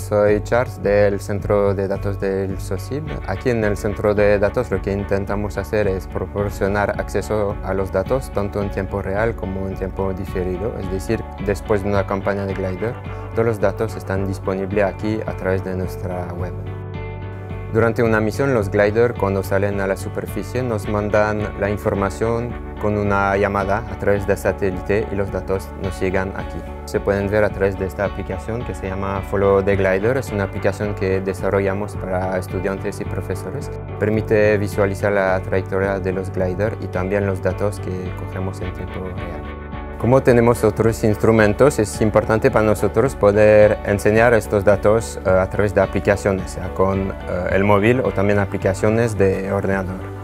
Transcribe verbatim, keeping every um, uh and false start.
soy Charles del Centro de Datos del SOSIB. Aquí en el Centro de Datos lo que intentamos hacer es proporcionar acceso a los datos tanto en tiempo real como en tiempo diferido, es decir, después de una campaña de glider, todos los datos están disponibles aquí a través de nuestra web. Durante una misión, los gliders, cuando salen a la superficie, nos mandan la información con una llamada a través de satélite y los datos nos llegan aquí. Se pueden ver a través de esta aplicación que se llama Follow the Glider. Es una aplicación que desarrollamos para estudiantes y profesores. Permite visualizar la trayectoria de los gliders y también los datos que cogemos en tiempo real. Como tenemos otros instrumentos, es importante para nosotros poder enseñar estos datos uh, a través de aplicaciones, sea con uh, el móvil o también aplicaciones de ordenador.